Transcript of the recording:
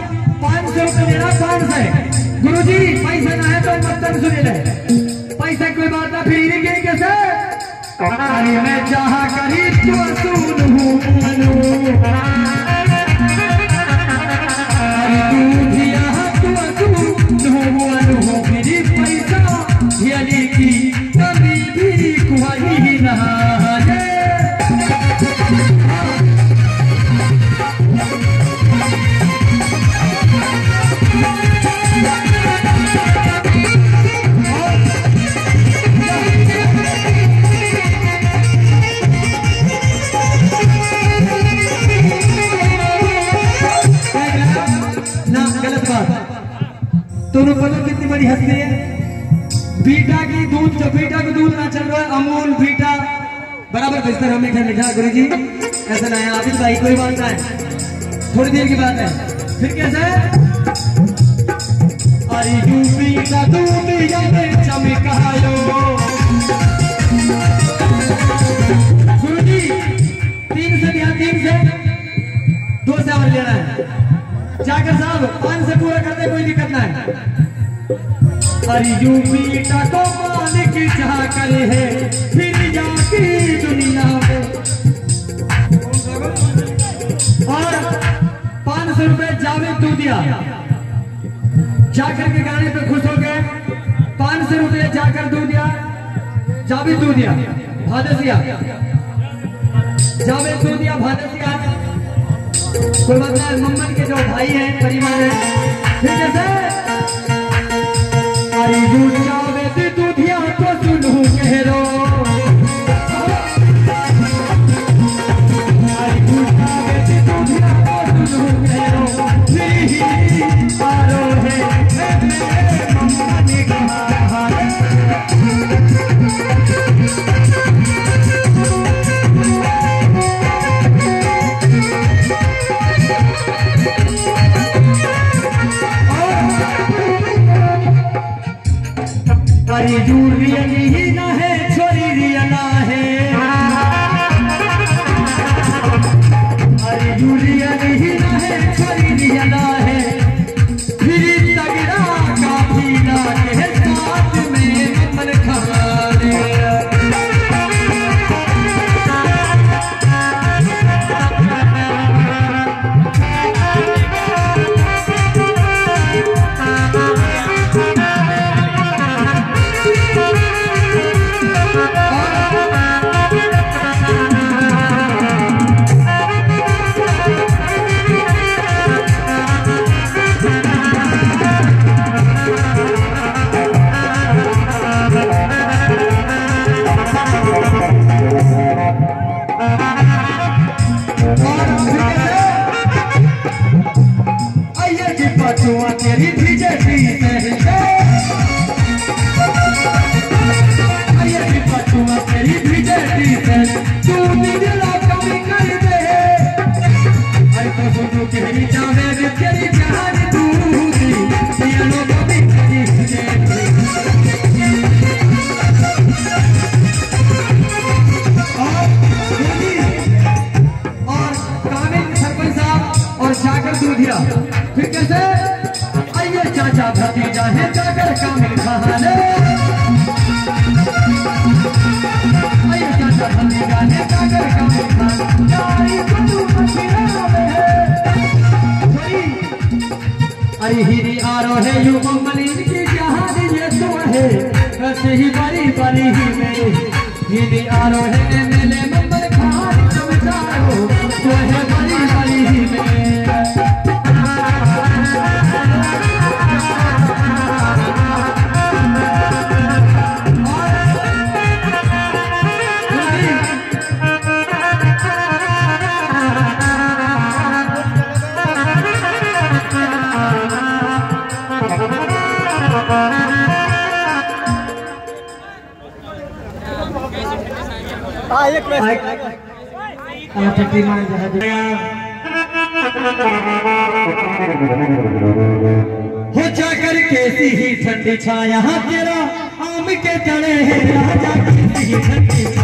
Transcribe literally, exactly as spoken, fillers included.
पाँच सौ रुपये देना, पाँच सौ। गुरु जी पैसा ना है तो मतलब सुने ले, पैसा कोई बात ना, फिर के कैसे अरे मैं चाह करी तो सुन हूँ मनु, अरे तू दिया तो सुन हूँ मनु, मेरी पैसा यली की कभी भी कोई ना है। दोनों पता कितनी बड़ी हस्ती है। बीटा की दूध, जो बीटा का दूध ना चल रहा है, अमूल बीटा बराबर बेचते हैं। हमें क्या लिखा गुरु जी, ऐसा ना है आदिल भाई, कोई बात ना है, थोड़ी देर की बात है। फिर कैसे अरे यूपी का दूध याद चमकायो। गुरु जी तीन से दिया, तीन से दो से और लेना है। जाकर साहब पाँच से पूरा करते, कोई दिक्कत ना है। अरे यूपी का तो मालिक चाह करे है फिर जाती दुनिया में, और पाँच सौ रुपए जावेद दूधिया जाकर के गाने पे खुश हो गए। पाँच सौ रुपये जाकर दूधिया, जावेद दूधिया भादसिया, जावेद दूधिया भादसिया, कोई बात नहीं, मम्मन के जो भाई हैं, परिवार है। फिर जैसे अरे जावेद दूधिया तो सुनू कहो, अरे जावेद दूधिया तो सुनू कहो, आरो है मम्मा ने कहा। अरे दूर रियली ही ना है, छोरी रियला है, अरे दूर रियली ही ना है, छोरी रियला है, फिर तगड़ा काफिला के साथ में मन खाने। तेरी भीजे पटुआ तेरी भीजे तू दिला कमी कर दे, अरे तो सुनो तेरी जावेद तेरी जहान दूधी ये लोग कभी करी दे। और कामिल सरपंच साहब और जाकर दूधिया, फिर कैसे चाचा भतीजा है जाकर कामिल खाने, चाचा भतीजा है जाकर कामिल खाने। अरे हिरी आरो है यू मलिन की जहान ये तो है, वैसे ही बड़ी बड़ी ही मेरी हिरी आरो है मेले नंबर खान समझाओ, तो है बड़ी बड़ी ही मेरी। हो जाकर कैसी ही ठंडी छाया तेरा आम के तले है, राजा कैसी ही ठंडी